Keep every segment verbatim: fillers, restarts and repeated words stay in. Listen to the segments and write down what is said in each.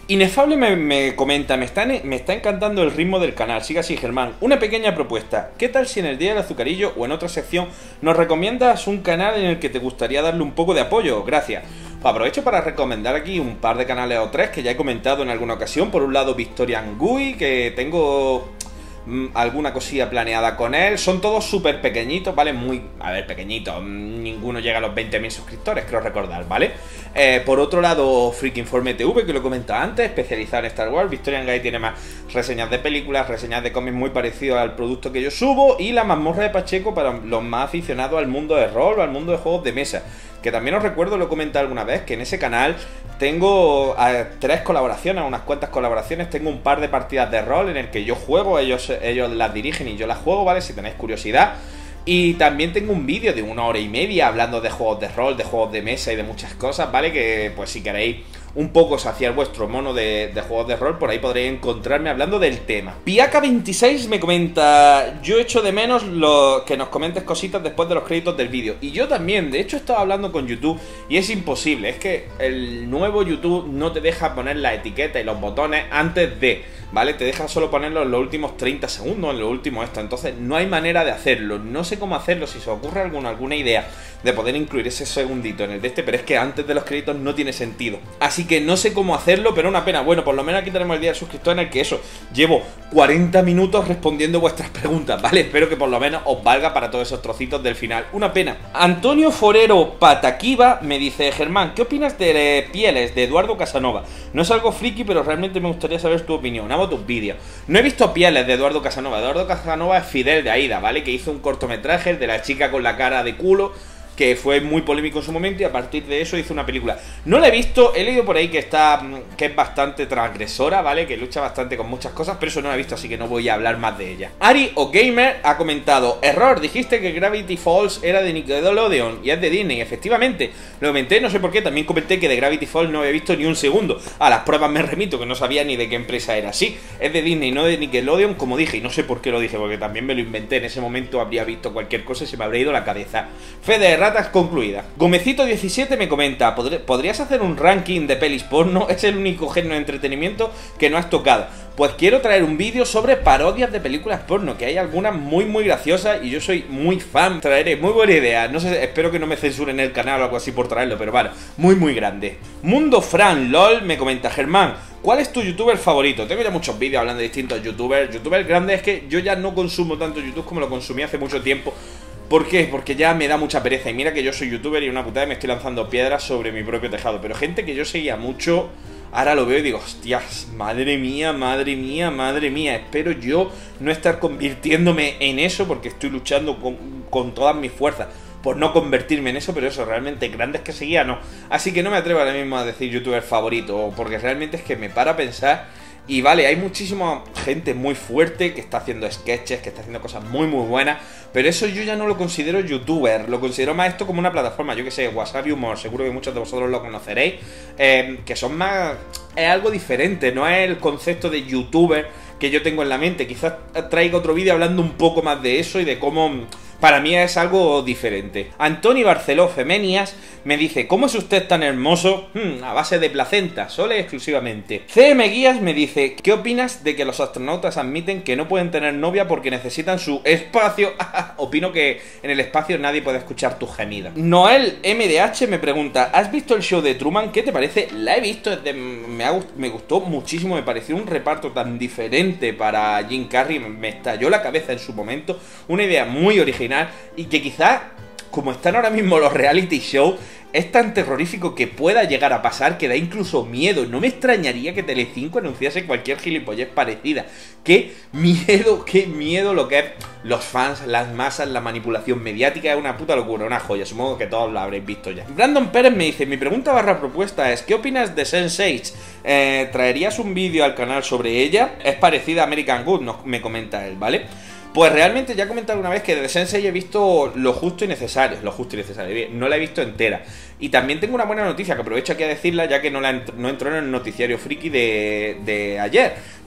Inefable me, me comenta, me está, me está encantando el ritmo del canal, siga así Germán. Una pequeña propuesta, ¿qué tal si en el Día del Azucarillo o en otra sección nos recomiendas un canal en el que te gustaría darle un poco de apoyo? Gracias. Pues aprovecho para recomendar aquí un par de canales o tres que ya he comentado en alguna ocasión. Por un lado Victorian Gui, que tengo alguna cosilla planeada con él. Son todos súper pequeñitos, ¿vale? Muy, a ver, pequeñitos. Ninguno llega a los veinte mil suscriptores, creo recordar, ¿vale? Eh, por otro lado, Freakinforme T V, que lo he comentado antes, especializado en Star Wars. Victorian Guy tiene más reseñas de películas, reseñas de cómics muy parecidos al producto que yo subo. Y La Mazmorra de Pacheco para los más aficionados al mundo de rol o al mundo de juegos de mesa. Que también os recuerdo, lo he comentado alguna vez, que en ese canal tengo eh, tres colaboraciones, unas cuantas colaboraciones. Tengo un par de partidas de rol en el que yo juego, ellos, ellos las dirigen y yo las juego, ¿vale? Si tenéis curiosidad. Y también tengo un vídeo de una hora y media hablando de juegos de rol, de juegos de mesa y de muchas cosas, ¿vale? Que pues si queréis un poco saciar vuestro mono de, de juegos de rol, por ahí podréis encontrarme hablando del tema. Piaca veintiséis me comenta, yo echo de menos lo, que nos comentes cositas después de los créditos del vídeo. Y yo también, de hecho he estado hablando con YouTube y es imposible, es que el nuevo YouTube no te deja poner la etiqueta y los botones antes de, ¿vale? Te deja solo ponerlo en los últimos treinta segundos, en los últimos esto, entonces no hay manera de hacerlo. No sé cómo hacerlo, si se os ocurre alguna, alguna idea de poder incluir ese segundito en el de este, pero es que antes de los créditos no tiene sentido. Así que no sé cómo hacerlo, pero una pena. Bueno, por lo menos aquí tenemos el día del suscriptor en el que eso, llevo cuarenta minutos respondiendo vuestras preguntas, ¿vale? Espero que por lo menos os valga para todos esos trocitos del final. Una pena. Antonio Forero Pataquiva me dice, Germán, ¿qué opinas de Pieles de Eduardo Casanova? No es algo friki, pero realmente me gustaría saber tu opinión. Hago tus vídeos. No he visto Pieles de Eduardo Casanova. Eduardo Casanova es Fidel de Aida, ¿vale? Que hizo un cortometraje, el de la chica con la cara de culo, que fue muy polémico en su momento y a partir de eso hizo una película. No la he visto, he leído por ahí que está que es bastante transgresora, ¿vale? Que lucha bastante con muchas cosas, pero eso no la he visto, así que no voy a hablar más de ella. Ari o Gamer ha comentado, error, dijiste que Gravity Falls era de Nickelodeon y es de Disney. Efectivamente, lo comenté, no sé por qué, también comenté que de Gravity Falls no había visto ni un segundo. A las pruebas me remito, que no sabía ni de qué empresa era. Sí, es de Disney, no de Nickelodeon, como dije, y no sé por qué lo dije, porque también me lo inventé. En ese momento habría visto cualquier cosa y se me habría ido la cabeza. Fede ratas concluida. Gomecito diecisiete me comenta, ¿podrías hacer un ranking de pelis porno? Es el único género de entretenimiento que no has tocado. Pues quiero traer un vídeo sobre parodias de películas porno, que hay algunas muy muy graciosas y yo soy muy fan. Traeré, muy buena idea, no sé, espero que no me censuren el canal o algo así por traerlo, pero vale, muy muy grande. Mundo Fran LOL me comenta, Germán, ¿cuál es tu youtuber favorito? Tengo ya muchos vídeos hablando de distintos youtubers. Youtubers grandes, es que yo ya no consumo tanto YouTube como lo consumí hace mucho tiempo. ¿Por qué? Porque ya me da mucha pereza. Y mira que yo soy youtuber y una putada me estoy lanzando piedras sobre mi propio tejado. Pero gente que yo seguía mucho, ahora lo veo y digo, hostias, madre mía, madre mía, madre mía. Espero yo no estar convirtiéndome en eso, porque estoy luchando con, con todas mis fuerzas por no convertirme en eso, pero eso, realmente grandes que seguía, no. Así que no me atrevo ahora mismo a decir youtuber favorito, porque realmente es que me para a pensar. Y vale, hay muchísima gente muy fuerte que está haciendo sketches, que está haciendo cosas muy muy buenas, pero eso yo ya no lo considero youtuber, lo considero más esto como una plataforma, yo que sé, Wasabi Humor, seguro que muchos de vosotros lo conoceréis, eh, que son más... es algo diferente, no es el concepto de youtuber que yo tengo en la mente. Quizás traiga otro vídeo hablando un poco más de eso y de cómo... para mí es algo diferente. Antoni Barceló Femenias me dice, ¿cómo es usted tan hermoso? Hmm, a base de placenta, solo y exclusivamente. C M Guías me dice, ¿qué opinas de que los astronautas admiten que no pueden tener novia porque necesitan su espacio? Opino que en el espacio nadie puede escuchar tus gemidos. Noel M D H me pregunta, ¿has visto el show de Truman? ¿Qué te parece? La he visto, de, me, ha, me gustó muchísimo, me pareció un reparto tan diferente para Jim Carrey, me estalló la cabeza en su momento, una idea muy original. Y que quizás, como están ahora mismo los reality shows, es tan terrorífico que pueda llegar a pasar que da incluso miedo. No me extrañaría que Telecinco anunciase cualquier gilipollez parecida. Qué miedo, qué miedo lo que es los fans, las masas, la manipulación mediática. Es una puta locura, una joya. Supongo que todos lo habréis visto ya. Brandon Pérez me dice, mi pregunta barra propuesta es, ¿qué opinas de sense eight? Eh, ¿Traerías un vídeo al canal sobre ella? Es parecida a American Good, no, me comenta él, ¿vale? Pues realmente ya he comentado una vez que de sense eight he visto lo justo y necesario. Lo justo y necesario, no la he visto entera. Y también tengo una buena noticia, que aprovecho aquí a decirla, ya que no, la ent no entró en el noticiario friki de, de ayer.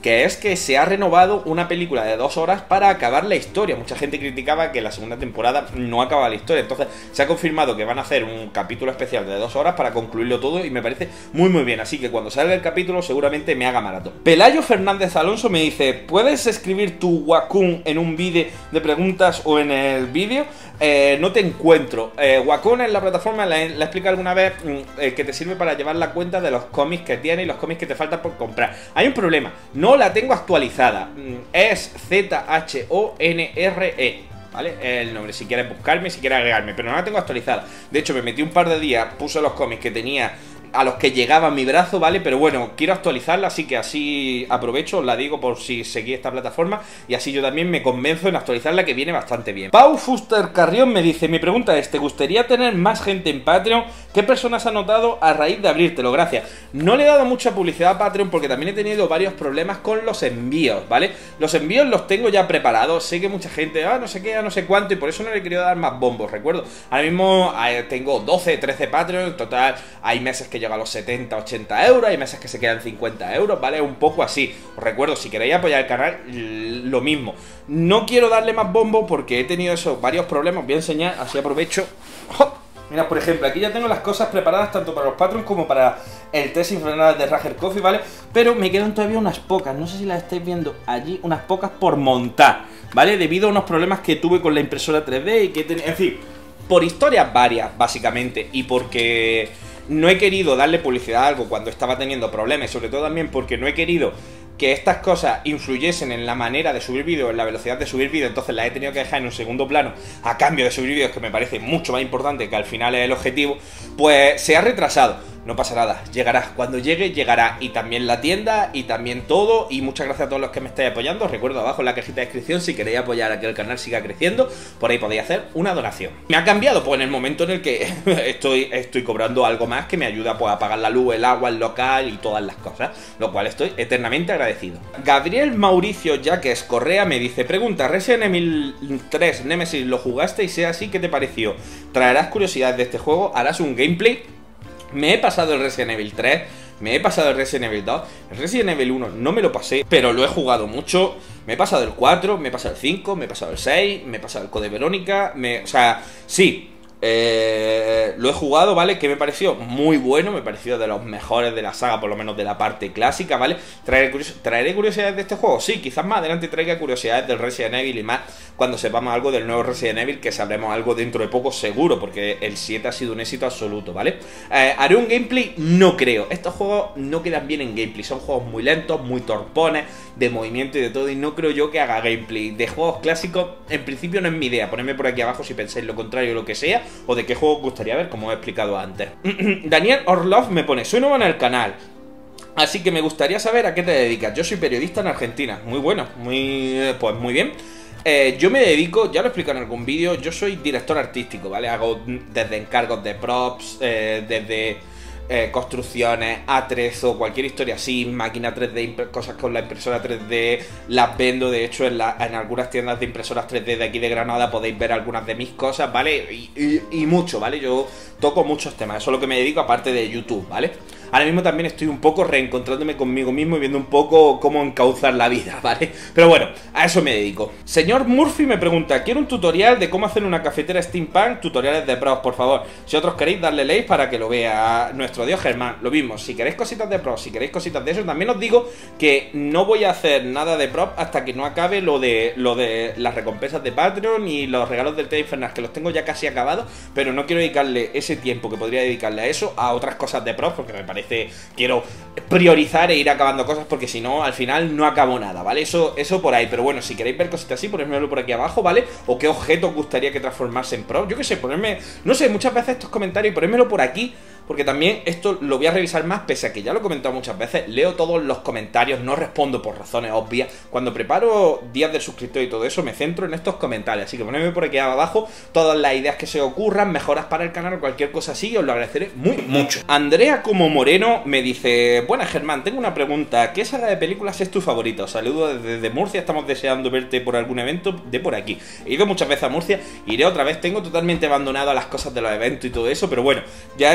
que es que se ha renovado una película de dos horas para acabar la historia. Mucha gente criticaba que la segunda temporada no acaba la historia, entonces se ha confirmado que van a hacer un capítulo especial de dos horas para concluirlo todo y me parece muy muy bien, así que cuando salga el capítulo seguramente me haga maratón. Pelayo Fernández Alonso me dice: ¿puedes escribir tu Wacom en un vídeo de preguntas o en el vídeo? Eh, no te encuentro. eh, Wacom es la plataforma, la, la explica alguna vez, eh, que te sirve para llevar la cuenta de los cómics que tienes y los cómics que te faltan por comprar. Hay un problema, no la tengo actualizada. Es Z H O N R E, ¿vale? El nombre, si quieres buscarme, si quieres agregarme, pero no la tengo actualizada. De hecho, me metí un par de días, puse los cómics que tenía, a los que llegaba mi brazo, ¿vale? Pero bueno, quiero actualizarla, así que así aprovecho, os la digo por si seguís esta plataforma y así yo también me convenzo en actualizarla, que viene bastante bien. Pau Fuster Carrión me dice: mi pregunta es, ¿te gustaría tener más gente en Patreon? ¿Qué personas has notado a raíz de abrírtelo? Gracias. No le he dado mucha publicidad a Patreon porque también he tenido varios problemas con los envíos, ¿vale? Los envíos los tengo ya preparados, sé que mucha gente, ah, no sé qué, ah, no sé cuánto, y por eso no le he querido dar más bombos, recuerdo. Ahora mismo eh, tengo doce, trece Patreon, en total hay meses que llega a los setenta, ochenta euros, hay meses que se quedan cincuenta euros, ¿vale? Un poco así. Os recuerdo, si queréis apoyar el canal, lo mismo. No quiero darle más bombo porque he tenido esos varios problemas. Voy a enseñar, así aprovecho. ¡Oh! Mira, por ejemplo, aquí ya tengo las cosas preparadas tanto para los Patreons como para el té sin frenadas de Rager Coffee, ¿vale? Pero me quedan todavía unas pocas, no sé si las estáis viendo allí, unas pocas por montar, ¿vale? Debido a unos problemas que tuve con la impresora tres D y que tenía, en fin, por historias varias, básicamente, y porque no he querido darle publicidad a algo cuando estaba teniendo problemas, sobre todo también porque no he querido que estas cosas influyesen en la manera de subir vídeos, en la velocidad de subir vídeos, entonces las he tenido que dejar en un segundo plano a cambio de subir vídeos, que me parece mucho más importante, que al final es el objetivo. Pues se ha retrasado. No pasa nada, llegará, cuando llegue, llegará. Y también la tienda, y también todo. Y muchas gracias a todos los que me estáis apoyando. Os recuerdo abajo en la cajita de descripción, si queréis apoyar a que el canal siga creciendo, por ahí podéis hacer una donación. ¿Me ha cambiado? Pues en el momento en el que estoy, estoy cobrando algo más que me ayuda pues a pagar la luz, el agua, el local y todas las cosas, lo cual estoy eternamente agradecido. Gabriel Mauricio Yaques Correa me dice: pregunta, Resident Evil tres Nemesis, ¿lo jugaste? Y sea así, ¿qué te pareció? ¿Traerás curiosidades de este juego? ¿Harás un gameplay? Me he pasado el Resident Evil tres, me he pasado el Resident Evil dos, el Resident Evil uno no me lo pasé, pero lo he jugado mucho. Me he pasado el cuatro, me he pasado el cinco, me he pasado el seis, me he pasado el Code Verónica, me... o sea, sí, eh, lo he jugado, ¿vale? Que me pareció muy bueno, me pareció de los mejores de la saga, por lo menos de la parte clásica, ¿vale? ¿Traeré, curios ¿Traeré curiosidades de este juego? Sí, quizás más adelante traiga curiosidades del Resident Evil y más cuando sepamos algo del nuevo Resident Evil, que sabremos algo dentro de poco seguro, porque el siete ha sido un éxito absoluto, ¿vale? Eh, ¿Haré un gameplay? No creo. Estos juegos no quedan bien en gameplay, son juegos muy lentos, muy torpones, de movimiento y de todo, y no creo yo que haga gameplay. De juegos clásicos, en principio no es mi idea. Ponedme por aquí abajo si pensáis lo contrario o lo que sea, o de qué juego os gustaría ver, como he explicado antes. Daniel Orlov me pone: soy nuevo en el canal, así que me gustaría saber a qué te dedicas. Yo soy periodista en Argentina. Muy bueno, muy pues muy bien. Eh, yo me dedico, ya lo he explicado en algún vídeo, yo soy director artístico, ¿vale? Hago desde encargos de props, eh, desde eh, construcciones, atrezo, cualquier historia así, máquina tres D, cosas con la impresora tres D, las vendo. De hecho, en, la, en algunas tiendas de impresoras tres D de aquí de Granada podéis ver algunas de mis cosas, ¿vale? Y, y, y mucho, ¿vale? Yo toco muchos temas, eso es lo que me dedico aparte de YouTube, ¿vale? Ahora mismo también estoy un poco reencontrándome conmigo mismo y viendo un poco cómo encauzar la vida, ¿vale? Pero bueno, a eso me dedico. Señor Murphy me pregunta: quiero un tutorial de cómo hacer una cafetera steampunk, tutoriales de pros, por favor. Si otros queréis, darle like para que lo vea nuestro dios Germán. Lo mismo, si queréis cositas de pros, si queréis cositas de eso, también os digo que no voy a hacer nada de pros hasta que no acabe lo de, lo de las recompensas de Patreon y los regalos del té infernal, que los tengo ya casi acabados, pero no quiero dedicarle ese tiempo que podría dedicarle a eso a otras cosas de pros, porque me parece... quiero priorizar e ir acabando cosas, porque si no, al final no acabo nada, ¿vale? Eso, eso por ahí. Pero bueno, si queréis ver cositas así, ponedmelo por aquí abajo, ¿vale? O qué objeto os gustaría que transformase en pro. Yo qué sé, ponerme... no sé, muchas veces estos comentarios, ponedmelo por aquí, porque también esto lo voy a revisar más, pese a que ya lo he comentado muchas veces. Leo todos los comentarios, no respondo por razones obvias. Cuando preparo días del suscriptor y todo eso, me centro en estos comentarios. Así que ponedme por aquí abajo todas las ideas que se os ocurran, mejoras para el canal o cualquier cosa así, y os lo agradeceré muy mucho. Andrea como Moreno me dice: buenas Germán, tengo una pregunta, ¿qué saga de películas es tu favorito? Saludos desde Murcia, estamos deseando verte por algún evento de por aquí. He ido muchas veces a Murcia, iré otra vez, tengo totalmente abandonado a las cosas de los eventos y todo eso, pero bueno, ya eso lo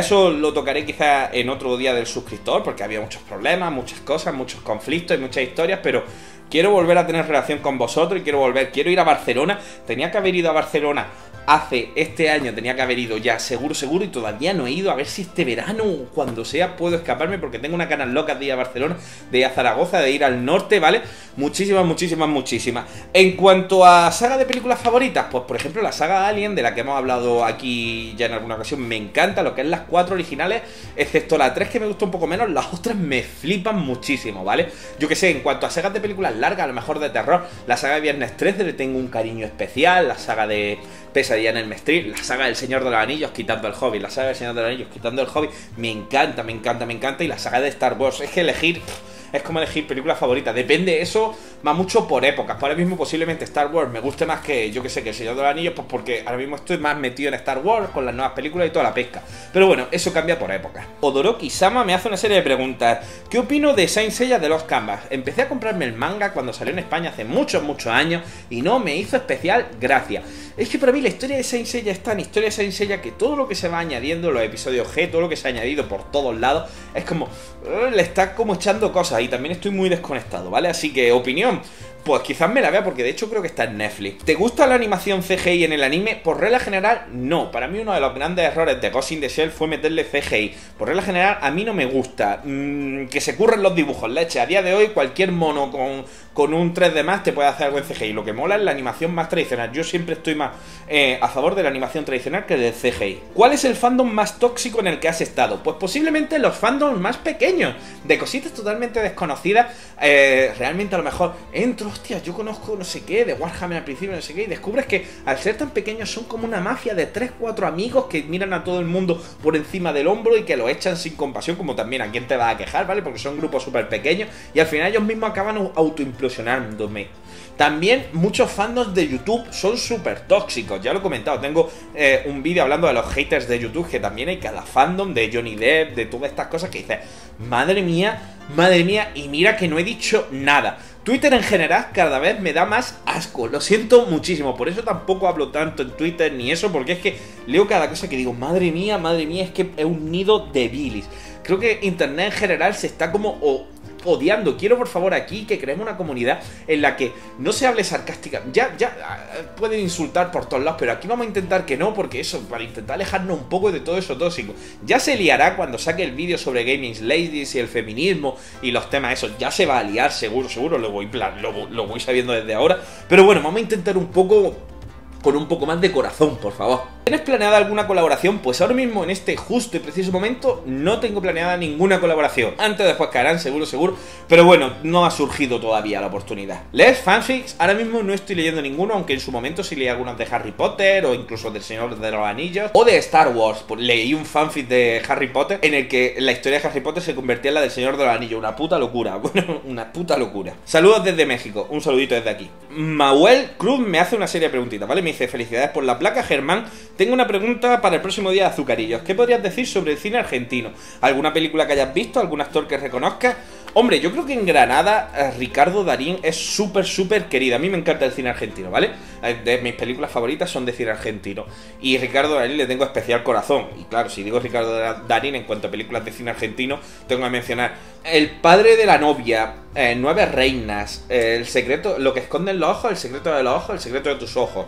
lo tocaré quizá en otro día del suscriptor, porque había muchos problemas, muchas cosas, muchos conflictos y muchas historias, pero quiero volver a tener relación con vosotros y quiero volver, quiero ir a Barcelona. Tenía que haber ido a Barcelona hace este año, tenía que haber ido ya seguro, seguro, y todavía no he ido. A ver si este verano, cuando sea, puedo escaparme, porque tengo unas ganas locas de ir a Barcelona, de ir a Zaragoza, de ir al norte, ¿vale? Muchísimas, muchísimas, muchísimas. En cuanto a saga de películas favoritas, pues por ejemplo la saga Alien, de la que hemos hablado aquí ya en alguna ocasión, me encanta, lo que es las cuatro originales, excepto la tres, que me gustó un poco menos. Las otras me flipan muchísimo, ¿vale? Yo que sé, en cuanto a sagas de películas largas, a lo mejor de terror, la saga de Viernes trece le tengo un cariño especial, la saga de Pesadilla en el Street, la saga del Señor de los Anillos quitando el Hobbit, la saga del Señor de los Anillos quitando el Hobbit, me encanta, me encanta, me encanta, y la saga de Star Wars. Es que elegir es como elegir película favorita, depende, eso va mucho por épocas. Ahora mismo posiblemente Star Wars me guste más que, yo que sé, que el Señor de los Anillos, pues porque ahora mismo estoy más metido en Star Wars con las nuevas películas y toda la pesca. Pero bueno, eso cambia por épocas. Odoroki-sama me hace una serie de preguntas. ¿Qué opino de Saint Seiya de Lost Canvas? Empecé a comprarme el manga cuando salió en España hace muchos, muchos años y no me hizo especial gracia. Es que para mí la historia de Saint Seiya es tan historia de Saint Seiya que todo lo que se va añadiendo, los episodios G, todo lo que se ha añadido por todos lados, es como, uh, le está como echando cosas, y también estoy muy desconectado, ¿vale? Así que, opinión, pues quizás me la vea, porque de hecho creo que está en Netflix. ¿Te gusta la animación C G I en el anime? Por regla general, no. Para mí uno de los grandes errores de Ghost in the Shell fue meterle C G I. Por regla general, a mí no me gusta mmm, que se curren los dibujos, leche. A día de hoy, cualquier mono con, con un tres D más te puede hacer algo en C G I. Lo que mola es la animación más tradicional. Yo siempre estoy más eh, a favor de la animación tradicional que del C G I. ¿Cuál es el fandom más tóxico en el que has estado? Pues posiblemente los fandoms más pequeños, de cositas totalmente desconocidas. Eh, realmente a lo mejor entro, hostia, yo conozco no sé qué, de Warhammer al principio, no sé qué, y descubres que al ser tan pequeños son como una mafia de tres cuatro amigos que miran a todo el mundo por encima del hombro y que lo echan sin compasión, como también a quién te vas a quejar, ¿vale? Porque son grupos súper pequeños y al final ellos mismos acaban autoimplosionándome. También muchos fandoms de YouTube son súper tóxicos, ya lo he comentado, tengo eh, un vídeo hablando de los haters de YouTube, que también hay cada fandom de Johnny Depp, de todas estas cosas que dices, madre mía, madre mía, y mira que no he dicho nada. Twitter en general cada vez me da más asco, lo siento muchísimo, por eso tampoco hablo tanto en Twitter ni eso, porque es que leo cada cosa que digo, madre mía, madre mía, es que es un nido de bilis. Creo que Internet en general se está como oh, odiando. Quiero por favor aquí que creemos una comunidad en la que no se hable sarcástica. Ya, ya, pueden insultar por todos lados, pero aquí vamos a intentar que no, porque eso, para intentar alejarnos un poco de todo eso tóxico. Ya se liará cuando saque el vídeo sobre Gaming Ladies y el feminismo y los temas esos. Ya se va a liar, seguro, seguro, lo voy, lo, lo voy sabiendo desde ahora. Pero bueno, vamos a intentar un poco con un poco más de corazón, por favor. ¿Tienes planeada alguna colaboración? Pues ahora mismo, en este justo y preciso momento, no tengo planeada ninguna colaboración. Antes o después caerán, seguro, seguro. Pero bueno, no ha surgido todavía la oportunidad. ¿Lees fanfics? Ahora mismo no estoy leyendo ninguno, aunque en su momento sí leí algunos de Harry Potter, o incluso del Señor de los Anillos, o de Star Wars. Pues leí un fanfic de Harry Potter, en el que la historia de Harry Potter se convertía en la del Señor de los Anillos. Una puta locura. Bueno, una puta locura. Saludos desde México. Un saludito desde aquí. Mauel Cruz me hace una serie de preguntitas, ¿vale? Me dice, felicidades por la placa, Germán. Tengo una pregunta para el próximo día de Azucarillos. ¿Qué podrías decir sobre el cine argentino? ¿Alguna película que hayas visto? ¿Algún actor que reconozcas? Hombre, yo creo que en Granada eh, Ricardo Darín es súper, súper querido. A mí me encanta el cine argentino, ¿vale? De mis películas favoritas son de cine argentino. Y Ricardo Darín le tengo especial corazón. Y claro, si digo Ricardo Darín en cuanto a películas de cine argentino, tengo que mencionar El padre de la novia, eh, Nueve reinas, eh, El secreto, Lo que esconden los ojos, El secreto de los ojos, El secreto de tus ojos.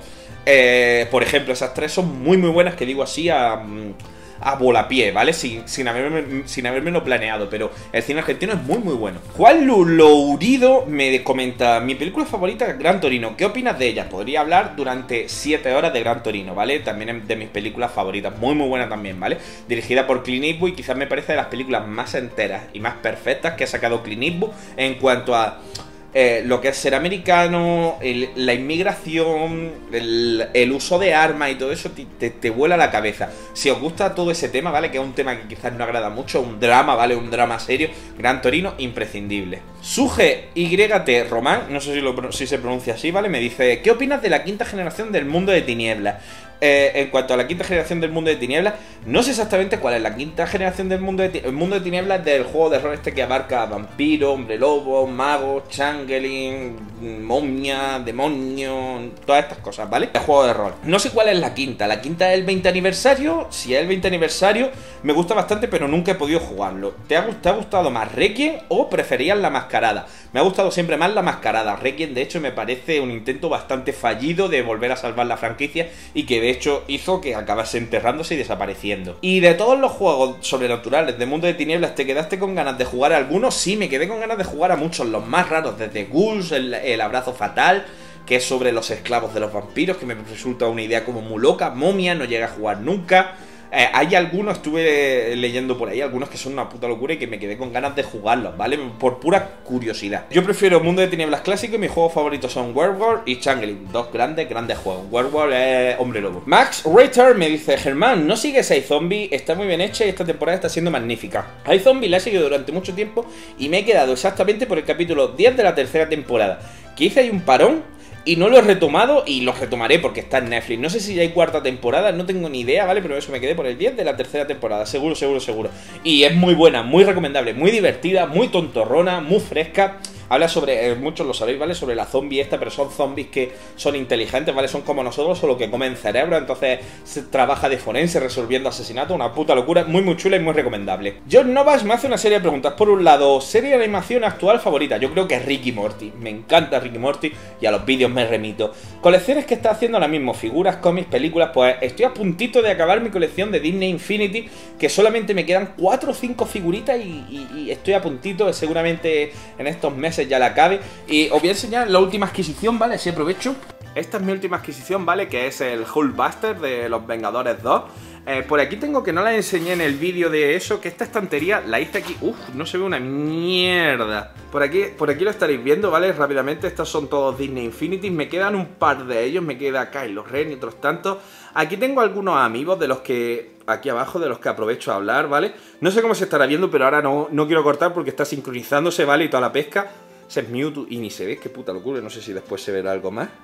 Eh, por ejemplo, esas tres son muy muy buenas, que digo así a, a volapié, ¿vale? Sin, sin, haberme, sin habérmelo planeado, pero el cine argentino es muy muy bueno. Juan Lourido me comenta, mi película favorita es Gran Torino, ¿qué opinas de ella? Podría hablar durante siete horas de Gran Torino, ¿vale? También de mis películas favoritas, muy muy buena también, ¿vale? Dirigida por Clint Eastwood y quizás me parece de las películas más enteras y más perfectas que ha sacado Clint Eastwood en cuanto a Eh, lo que es ser americano, el, la inmigración, el, el uso de armas y todo eso te, te, te vuela la cabeza. Si os gusta todo ese tema, ¿vale? Que es un tema que quizás no agrada mucho, un drama, ¿vale? Un drama serio, Gran Torino, imprescindible. Suge Y T Román, no sé si, lo, si se pronuncia así, ¿vale? Me dice, ¿qué opinas de la quinta generación del Mundo de Tinieblas? eh, en cuanto a la quinta generación del Mundo de Tinieblas, no sé exactamente cuál es la quinta generación del Mundo de Tinieblas. El Mundo de Tinieblas del juego de rol este que abarca vampiro, hombre lobo, mago, changeling, momia, demonio, todas estas cosas, ¿vale? El juego de rol. No sé cuál es la quinta. La quinta es el veinte aniversario. Si es el veinte aniversario, me gusta bastante, pero nunca he podido jugarlo. ¿Te ha, te ha gustado más Requiem o preferías la mascarada? Me ha gustado siempre más la mascarada. Requiem, de hecho, me parece un intento bastante fallido de volver a salvar la franquicia y que de hecho hizo que acabase enterrándose y desapareciendo. Y de todos los juegos sobrenaturales de Mundo de Tinieblas, ¿te quedaste con ganas de jugar a algunos? Sí, me quedé con ganas de jugar a muchos, los más raros, desde Ghouls, el, el abrazo fatal, que es sobre los esclavos de los vampiros, que me resulta una idea como muy loca. Momia, no llegué a jugar nunca. Eh, hay algunos, estuve leyendo por ahí, algunos que son una puta locura y que me quedé con ganas de jugarlos, ¿vale? Por pura curiosidad. Yo prefiero Mundo de Tinieblas clásico y mis juegos favoritos son Werewolf y Changeling. Dos grandes, grandes juegos. Werewolf es hombre lobo. Max Reiter me dice: Germán, ¿no sigues iZombie? Está muy bien hecha y esta temporada está siendo magnífica. iZombie la he seguido durante mucho tiempo y me he quedado exactamente por el capítulo diez de la tercera temporada, que hice ahí un parón y no lo he retomado y lo retomaré porque está en Netflix. No sé si ya hay cuarta temporada, no tengo ni idea, ¿vale? Pero eso, me quedé por el diez de la tercera temporada, seguro, seguro, seguro. Y es muy buena, muy recomendable, muy divertida, muy tontorrona, muy fresca. Habla sobre, eh, muchos lo sabéis, ¿vale? Sobre la zombie esta, pero son zombies que son inteligentes, ¿vale? Son como nosotros, solo que comen cerebro, entonces se trabaja de forense resolviendo asesinatos, una puta locura, muy muy chula y muy recomendable. John Novas me hace una serie de preguntas. Por un lado, serie de animación actual favorita, yo creo que es Rick y Morty, me encanta Rick y Morty y a los vídeos me remito. Colecciones que está haciendo ahora mismo, figuras, cómics, películas, pues estoy a puntito de acabar mi colección de Disney Infinity, que solamente me quedan cuatro o cinco figuritas y, y, y estoy a puntito, seguramente en estos meses ya la acabe. Y os voy a enseñar la última adquisición, ¿vale? Si aprovecho. Esta es mi última adquisición, ¿vale? Que es el Hulkbuster de los Vengadores dos. Eh, por aquí tengo, que no la enseñé en el vídeo de eso, que esta estantería la hice aquí. Uf, no se ve una mierda. Por aquí, por aquí lo estaréis viendo, ¿vale? Rápidamente, estos son todos Disney Infinity. Me quedan un par de ellos, me queda Kylo Ren y otros tantos. Aquí tengo algunos amigos de los que, aquí abajo, de los que aprovecho a hablar, ¿vale? No sé cómo se estará viendo, pero ahora no, no quiero cortar porque está sincronizándose, ¿vale? Y toda la pesca. Ese es Mewtwo y ni se ve, qué puta locura. No sé si después se verá algo más.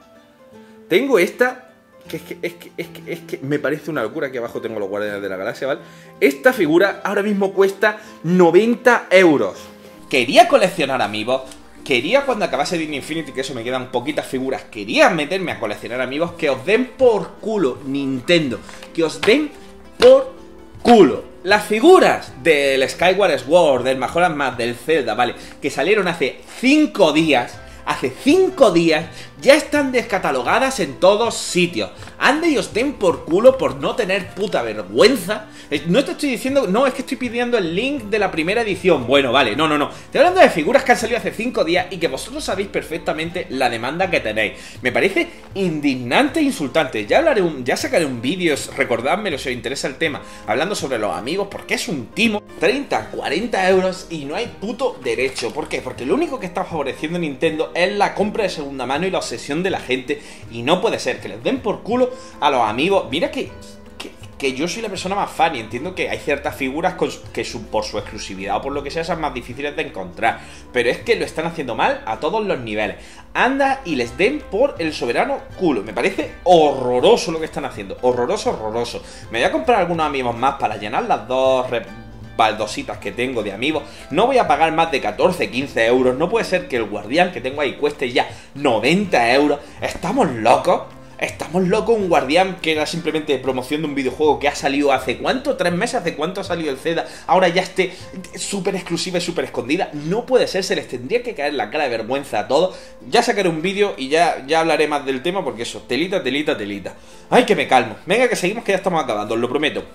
Tengo esta, que es que, es que, es que, es que me parece una locura. Aquí abajo tengo los Guardianes de la Galaxia, ¿vale? Esta figura ahora mismo cuesta noventa euros. Quería coleccionar amigos. Quería, cuando acabase Disney Infinity, que eso me quedan poquitas figuras, quería meterme a coleccionar amigos. Que os den por culo, Nintendo. Que os den por culo. Las figuras del Skyward Sword, del Majora's Mask, del Zelda, ¿vale? Que salieron hace cinco días. Hace cinco días ya están descatalogadas en todos sitios. Ande y os den por culo por no tener puta vergüenza. No te estoy diciendo, no, es que estoy pidiendo el link de la primera edición. Bueno, vale, no, no, no. Estoy hablando de figuras que han salido hace cinco días y que vosotros sabéis perfectamente la demanda que tenéis. Me parece indignante e insultante. Ya hablaré un, ya sacaré un vídeo, recordádmelo si os interesa el tema, hablando sobre los amigos, porque es un timo. treinta, cuarenta euros y no hay puto derecho. ¿Por qué? Porque lo único que está favoreciendo Nintendo es la compra de segunda mano y la obsesión de la gente. Y no puede ser que les den por culo a los amigos. Mira que, que, que yo soy la persona más fan y entiendo que hay ciertas figuras con, que su, por su exclusividad o por lo que sea son más difíciles de encontrar. Pero es que lo están haciendo mal a todos los niveles. Anda y les den por el soberano culo. Me parece horroroso lo que están haciendo. Horroroso, horroroso. Me voy a comprar algunos amigos más para llenar las dos baldositas que tengo de amigos. No voy a pagar más de catorce, quince euros. No puede ser que el guardián que tengo ahí cueste ya noventa euros. ¿Estamos locos? ¿Estamos locos? Un guardián que era simplemente promoción de un videojuego que ha salido hace ¿cuánto? ¿Tres meses? ¿Hace cuánto ha salido el Zelda? Ahora ya esté súper exclusiva y súper escondida. No puede ser, se les tendría que caer la cara de vergüenza a todos. Ya sacaré un vídeo y ya, ya hablaré más del tema porque eso, telita, telita, telita. Ay, que me calmo. Venga, que seguimos, que ya estamos acabando, os lo prometo.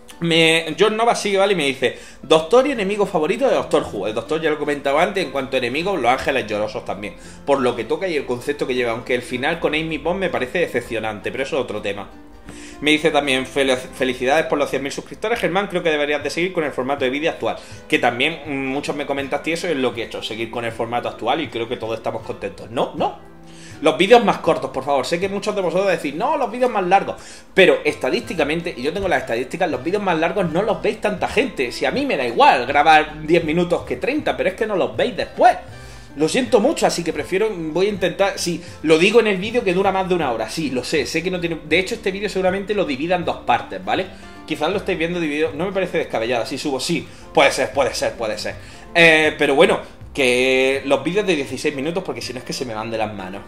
Me, John Nova sigue, ¿vale? Y me dice: Doctor y enemigo favorito de Doctor Who. El Doctor ya lo he comentado antes. En cuanto a enemigos, los ángeles llorosos también, por lo que toca y el concepto que lleva. Aunque el final con Amy Bond me parece decepcionante, pero eso es otro tema. Me dice también: fel felicidades por los cien mil suscriptores, Germán. Creo que deberías de seguir con el formato de vídeo actual. Que también mmm, muchos me comentaste eso, y es lo que he hecho, seguir con el formato actual. Y creo que todos estamos contentos. No, no. Los vídeos más cortos, por favor. Sé que muchos de vosotros decís: no, los vídeos más largos. Pero estadísticamente, y yo tengo las estadísticas, los vídeos más largos no los veis tanta gente. Si a mí me da igual grabar diez minutos que treinta, pero es que no los veis después. Lo siento mucho, así que prefiero, voy a intentar, sí, lo digo en el vídeo que dura más de una hora, sí, lo sé, sé que no tiene, de hecho este vídeo seguramente lo divida en dos partes, ¿vale? Quizás lo estáis viendo dividido, no me parece descabellado, si subo, sí, puede ser, puede ser, puede ser, eh, pero bueno, que los vídeos de dieciséis minutos, porque si no es que se me van de las manos.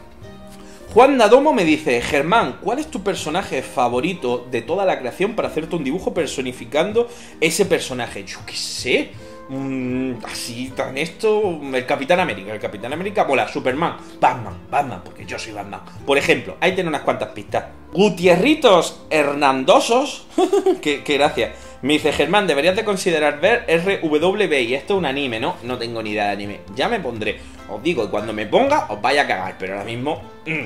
Juan Nadomo me dice, Germán, ¿cuál es tu personaje favorito de toda la creación para hacerte un dibujo personificando ese personaje? Yo qué sé... Mm, así tan esto, el Capitán América, el Capitán América mola, Superman, Batman, Batman, porque yo soy Batman. Por ejemplo, ahí tiene unas cuantas pistas. Gutierritos Hernandosos, que, que gracias. Me dice, Germán, deberías de considerar ver R W B y esto es un anime, ¿no? No tengo ni idea de anime, ya me pondré. Os digo, y cuando me ponga, os vaya a cagar, pero ahora mismo...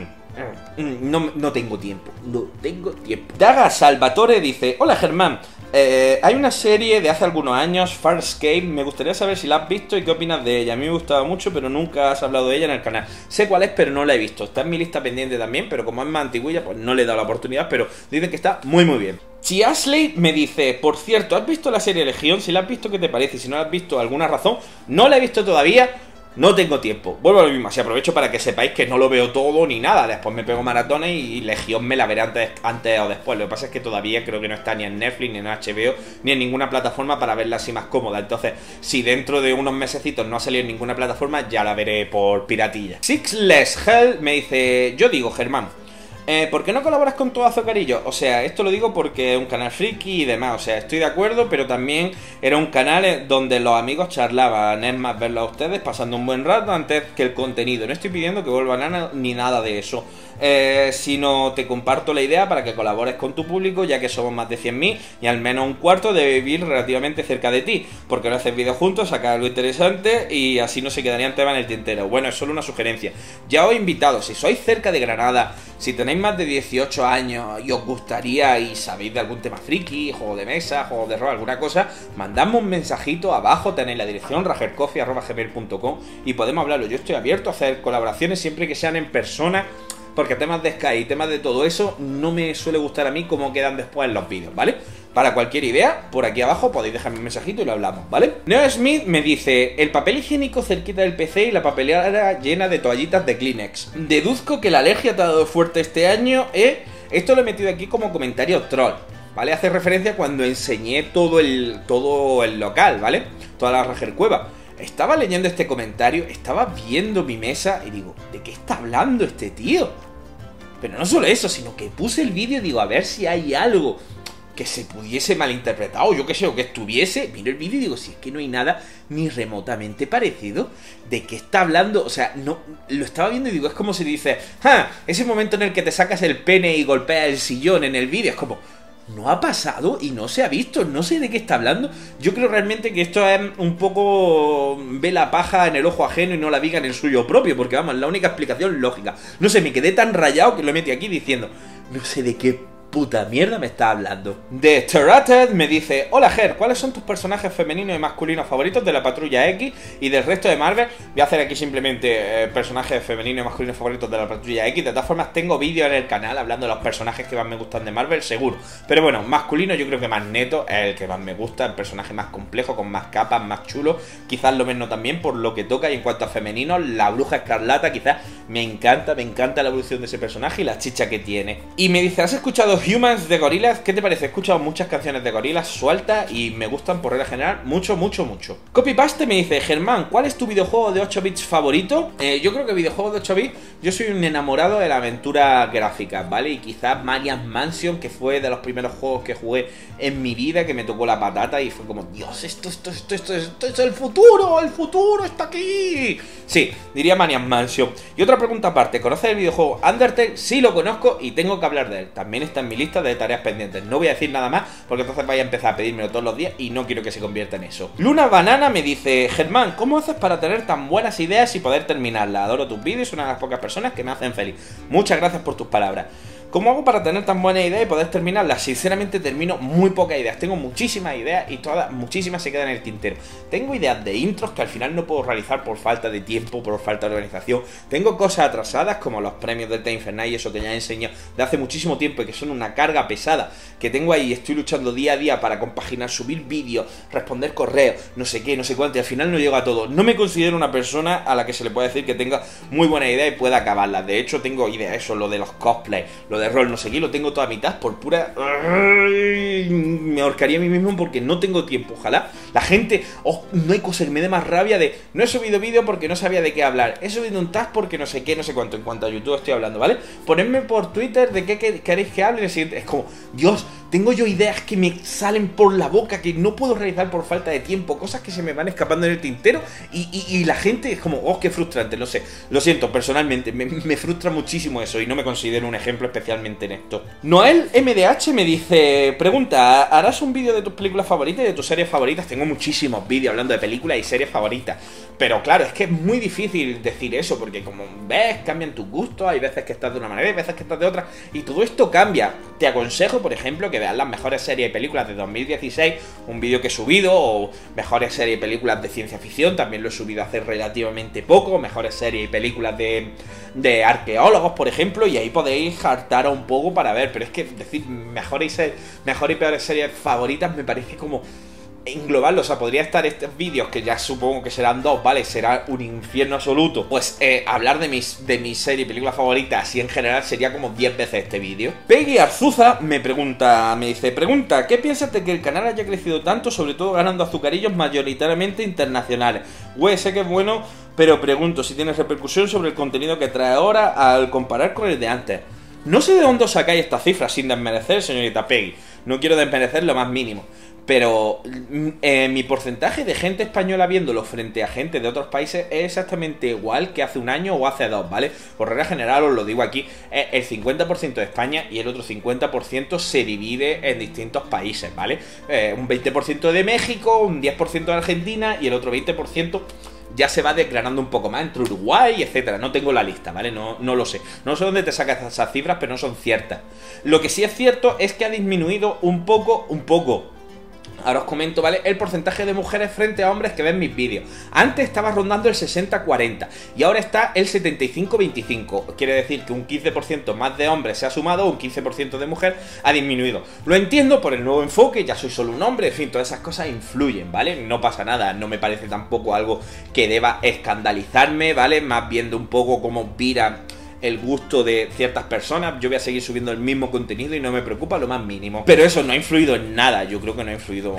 Mm, mm, no, no tengo tiempo, no tengo tiempo. Daga Salvatore dice, hola Germán, Eh, hay una serie de hace algunos años, Farscape, me gustaría saber si la has visto y qué opinas de ella. A mí me gustaba mucho, pero nunca has hablado de ella en el canal. Sé cuál es, pero no la he visto. Está en mi lista pendiente también, pero como es más antiguilla, pues no le he dado la oportunidad, pero dicen que está muy muy bien. Chiasley me dice, por cierto, ¿has visto la serie Legión? Si la has visto, ¿qué te parece? Si no la has visto, ¿alguna razón? No la he visto todavía. No tengo tiempo, vuelvo a lo mismo, así aprovecho para que sepáis que no lo veo todo ni nada. Después me pego maratones y Legión me la veré antes, antes o después. Lo que pasa es que todavía creo que no está ni en Netflix, ni en H B O, ni en ninguna plataforma para verla así más cómoda. Entonces, si dentro de unos mesecitos no ha salido en ninguna plataforma, ya la veré por piratilla. Sixless Hell me dice, yo digo, Germán, Eh, ¿por qué no colaboras con todo Azucarillo? O sea, esto lo digo porque es un canal friki y demás. O sea, estoy de acuerdo, pero también era un canal donde los amigos charlaban. Es más, verlo a ustedes pasando un buen rato antes que el contenido. No estoy pidiendo que vuelvan a ni nada de eso, eh, sino te comparto la idea para que colabores con tu público, ya que somos más de cien mil y al menos un cuarto debe vivir relativamente cerca de ti. Porque no haces vídeos juntos, sacas algo interesante y así no se quedarían temas en el tintero. Bueno, es solo una sugerencia. Ya os he invitado, si sois cerca de Granada, si tenéis más de dieciocho años y os gustaría y sabéis de algún tema friki, juego de mesa, juego de rol, alguna cosa, mandadme un mensajito abajo, tenéis la dirección rajercoffee arroba gmail punto com y podemos hablarlo. Yo estoy abierto a hacer colaboraciones siempre que sean en persona, porque temas de Skype y temas de todo eso no me suele gustar a mí como quedan después en los vídeos, ¿vale? Para cualquier idea, por aquí abajo podéis dejarme un mensajito y lo hablamos, ¿vale? Neo Smith me dice, el papel higiénico cerquita del P C y la papelera llena de toallitas de Kleenex. Deduzco que la alergia te ha dado fuerte este año, ¿eh? Esto lo he metido aquí como comentario troll, ¿vale? Hace referencia cuando enseñé todo el, todo el local, ¿vale? Toda la Rajer Cueva. Estaba leyendo este comentario, estaba viendo mi mesa y digo, ¿de qué está hablando este tío? Pero no solo eso, sino que puse el vídeo y digo, a ver si hay algo que se pudiese malinterpretar, o yo qué sé, o que estuviese. Miro el vídeo y digo, si es que no hay nada ni remotamente parecido, ¿de qué está hablando? O sea, no, lo estaba viendo y digo, es como si dices, ¡ah! Ese momento en el que te sacas el pene y golpeas el sillón en el vídeo, es como, no ha pasado y no se ha visto, no sé de qué está hablando. Yo creo realmente que esto es un poco ve la paja en el ojo ajeno y no la viga en el suyo propio, porque vamos, la única explicación lógica. No sé, me quedé tan rayado que lo metí aquí diciendo, no sé de qué puta mierda me está hablando. The Terrated me dice, hola Ger, ¿cuáles son tus personajes femeninos y masculinos favoritos de la Patrulla X y del resto de Marvel? Voy a hacer aquí simplemente eh, personajes femeninos y masculinos favoritos de la Patrulla X. De todas formas tengo vídeos en el canal hablando de los personajes que más me gustan de Marvel, seguro. Pero bueno, masculino yo creo que más neto es el que más me gusta, el personaje más complejo, con más capas, más chulo. Quizás lo menos también por lo que toca. Y en cuanto a femenino, la Bruja Escarlata quizás me encanta, me encanta la evolución de ese personaje y la chicha que tiene. Y me dice, ¿has escuchado Humans de Gorillaz? ¿Qué te parece? He escuchado muchas canciones de Gorillaz sueltas y me gustan por regla general mucho, mucho, mucho. Copypaste me dice, Germán, ¿cuál es tu videojuego de ocho bits favorito? Eh, yo creo que videojuegos de ocho bits, yo soy un enamorado de la aventura gráfica, ¿vale? Y quizás Marian's Mansion, que fue de los primeros juegos que jugué en mi vida, que me tocó la patata y fue como, Dios, esto, esto, esto, esto, esto es el futuro, el futuro está aquí. Sí, diría Marian's Mansion. Y otra pregunta aparte, ¿conoces el videojuego Undertale? Sí, lo conozco y tengo que hablar de él. También está en mi lista de tareas pendientes. No voy a decir nada más porque entonces vaya a empezar a pedírmelo todos los días y no quiero que se convierta en eso. Luna Banana me dice, Germán, ¿cómo haces para tener tan buenas ideas y poder terminarlas? Adoro tus vídeos, una de las pocas personas que me hacen feliz. Muchas gracias por tus palabras. ¿Cómo hago para tener tan buena idea y poder terminarlas? Sinceramente termino muy pocas ideas. Tengo muchísimas ideas y todas, muchísimas se quedan en el tintero. Tengo ideas de intros que al final no puedo realizar por falta de tiempo, por falta de organización. Tengo cosas atrasadas como los premios del Time Infernal y eso que ya he enseñado de hace muchísimo tiempo y que son una carga pesada que tengo ahí. Estoy luchando día a día para compaginar, subir vídeos, responder correos, no sé qué, no sé cuánto, y al final no llego a todo. No me considero una persona a la que se le puede decir que tenga muy buena idea y pueda acabarla. De hecho tengo ideas, eso, lo de los cosplays, lo de rol, no sé qué, lo tengo toda a mitad por pura... Me ahorcaría a mí mismo porque no tengo tiempo. Ojalá la gente... Oh, no hay cosa que me dé más rabia de... No he subido vídeo porque no sabía de qué hablar. He subido un tag porque no sé qué, no sé cuánto. En cuanto a YouTube estoy hablando, ¿vale? Ponedme por Twitter de qué queréis que hable. Es como... Dios... Tengo yo ideas que me salen por la boca, que no puedo realizar por falta de tiempo, cosas que se me van escapando en el tintero y, y, y la gente es como, oh, qué frustrante, no sé. Lo siento, personalmente, me, me frustra muchísimo eso y no me considero un ejemplo especialmente en esto. Noel M D H me dice, pregunta, ¿harás un vídeo de tus películas favoritas y de tus series favoritas? Tengo muchísimos vídeos hablando de películas y series favoritas, pero claro, es que es muy difícil decir eso porque como ves, cambian tus gustos, hay veces que estás de una manera, hay veces que estás de otra y todo esto cambia. Te aconsejo, por ejemplo, que veas las mejores series y películas de dos mil dieciséis, un vídeo que he subido, o mejores series y películas de ciencia ficción, también lo he subido hace relativamente poco, mejores series y películas de, de arqueólogos, por ejemplo, y ahí podéis hartar un poco para ver, pero es que decir mejores y, mejores y peores series favoritas me parece como... englobarlo, o sea, podría estar estos vídeos que ya supongo que serán dos, ¿vale? Será un infierno absoluto. Pues eh, hablar de mis, de mis series y películas favoritas y en general sería como diez veces este vídeo. Peggy Arzuza me pregunta, me dice, pregunta, ¿qué piensas de que el canal haya crecido tanto, sobre todo ganando azucarillos mayoritariamente internacionales? Güey, sé que es bueno, pero pregunto si tienes repercusión sobre el contenido que trae ahora al comparar con el de antes. No sé de dónde os sacáis estas cifras sin desmerecer, señorita Peggy. No quiero desmerecer lo más mínimo. Pero eh, mi porcentaje de gente española viéndolo frente a gente de otros países es exactamente igual que hace un año o hace dos, ¿vale? Por regla general, os lo digo aquí, es el cincuenta por ciento de España y el otro cincuenta por ciento se divide en distintos países, ¿vale? Eh, un veinte por ciento de México, un diez por ciento de Argentina y el otro veinte por ciento... ya se va declarando un poco más entre Uruguay, etcétera. No tengo la lista, ¿vale? No, no lo sé. No sé dónde te sacas esas cifras, pero no son ciertas. Lo que sí es cierto es que ha disminuido un poco, un poco... Ahora os comento, ¿vale? El porcentaje de mujeres frente a hombres que ven mis vídeos. Antes estaba rondando el sesenta cuarenta y ahora está el setenta y cinco veinticinco. Quiere decir que un quince por ciento más de hombres se ha sumado, un quince por ciento de mujer ha disminuido. Lo entiendo por el nuevo enfoque, ya soy solo un hombre, en fin, todas esas cosas influyen, ¿vale? No pasa nada, no me parece tampoco algo que deba escandalizarme, ¿vale? Más viendo un poco cómo vira el gusto de ciertas personas. Yo voy a seguir subiendo el mismo contenido y no me preocupa lo más mínimo. Pero eso no ha influido en nada. Yo creo que no ha influido...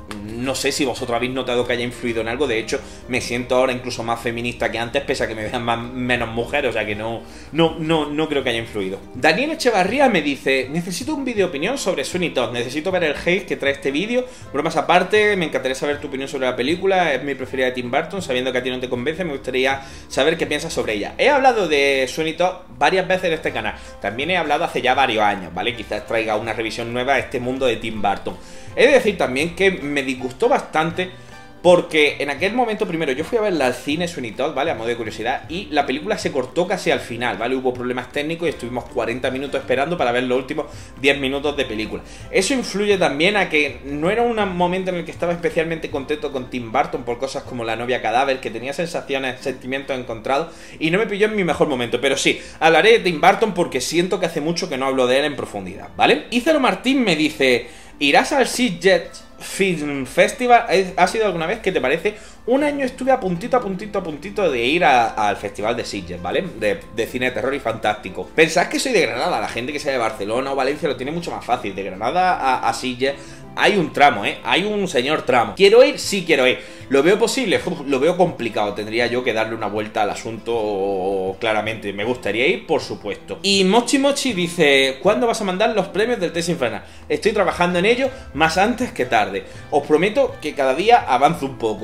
No sé si vosotros habéis notado que haya influido en algo. De hecho, me siento ahora incluso más feminista que antes, pese a que me vean más, menos mujeres. O sea que no, no, no, no creo que haya influido. Daniel Echevarría me dice: necesito un vídeo de opinión sobre Sweeney Todd. Necesito ver el hate que trae este vídeo. Bromas aparte, me encantaría saber tu opinión sobre la película. Es mi preferida de Tim Burton. Sabiendo que a ti no te convence, me gustaría saber qué piensas sobre ella. He hablado de Sweeney Todd varias veces en este canal. También he hablado hace ya varios años, ¿vale? Quizás traiga una revisión nueva a este mundo de Tim Burton. He de decir también que me disgustó bastante porque en aquel momento, primero, yo fui a verla al cine, Sweeney Todd, ¿vale? A modo de curiosidad, y la película se cortó casi al final, ¿vale? Hubo problemas técnicos y estuvimos cuarenta minutos esperando para ver los últimos diez minutos de película. Eso influye también a que no era un momento en el que estaba especialmente contento con Tim Burton por cosas como La novia cadáver, que tenía sensaciones, sentimientos encontrados, y no me pilló en mi mejor momento. Pero sí, hablaré de Tim Burton porque siento que hace mucho que no hablo de él en profundidad, ¿vale? Ízaro Martín me dice: ¿irás al Sitges Film Festival? ¿Ha sido alguna vez? ¿Qué te parece? Un año estuve a puntito, a puntito, a puntito de ir a, al festival de Sitges, ¿vale? De, de cine de terror y fantástico. Pensad que soy de Granada, la gente que sea de Barcelona o Valencia lo tiene mucho más fácil. De Granada a, a Sitges hay un tramo, ¿eh? Hay un señor tramo. ¿Quiero ir? Sí quiero ir. ¿Lo veo posible? Uf, lo veo complicado. Tendría yo que darle una vuelta al asunto claramente. Me gustaría ir, por supuesto. Y Mochi Mochi dice: ¿cuándo vas a mandar los premios del Time Infernal? Estoy trabajando en ello más antes que tarde. Os prometo que cada día avanzo un poco. Os lo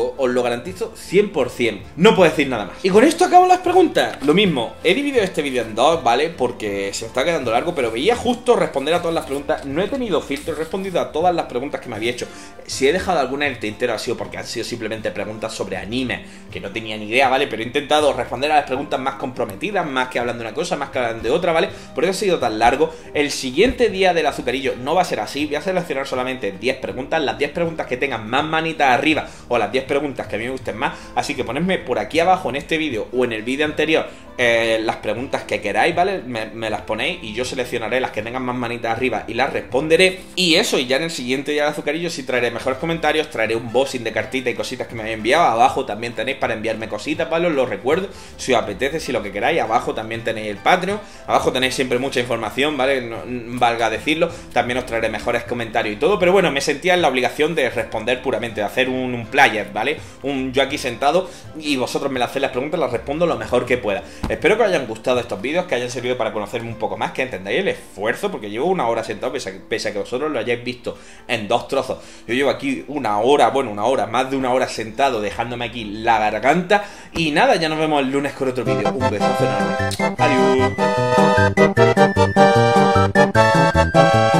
garantizo cien por cien. No puedo decir nada más. Y con esto acabo las preguntas. Lo mismo, he dividido este vídeo en dos, ¿vale? Porque se me está quedando largo, pero veía justo responder a todas las preguntas. No he tenido filtro, he respondido a todas las preguntas que me había hecho. Si he dejado alguna en el tintero ha sido porque han sido simplemente preguntas sobre anime, que no tenía ni idea, ¿vale? Pero he intentado responder a las preguntas más comprometidas, más que hablan de una cosa, más que hablan de otra, ¿vale? Por eso ha sido tan largo. El siguiente día del azucarillo no va a ser así, voy a seleccionar solamente diez preguntas, las diez preguntas que tengan más manitas arriba o las diez preguntas que a mí me gusten más, así que ponedme por aquí abajo en este vídeo o en el vídeo anterior eh, las preguntas que queráis, ¿vale? Me, me las ponéis y yo seleccionaré las que tengan más manitas arriba y las responderé. Y eso, y ya en el siguiente día del azucarillo sí traeré mejores comentarios, traeré un boxing de cartitas y cositas que me habéis enviado. Abajo también tenéis para enviarme cositas, ¿vale? Os lo recuerdo, si os apetece, si lo que queráis. Abajo también tenéis el Patreon, abajo tenéis siempre mucha información, ¿vale? No, valga decirlo, también os traeré mejores comentarios y todo, pero bueno, me sentía en la obligación de responder puramente, de hacer un, un player, ¿vale? Un yo aquí sentado y vosotros me hacéis las preguntas, las respondo lo mejor que pueda. Espero que os hayan gustado estos vídeos, que hayan servido para conocerme un poco más, que entendáis el esfuerzo, porque llevo una hora sentado, pese a, pese a que vosotros lo hayáis visto en dos trozos. Yo llevo aquí una hora, bueno, una hora, más de una hora sentado, dejándome aquí la garganta. Y nada, ya nos vemos el lunes con otro vídeo. Un besazo enorme. Adiós.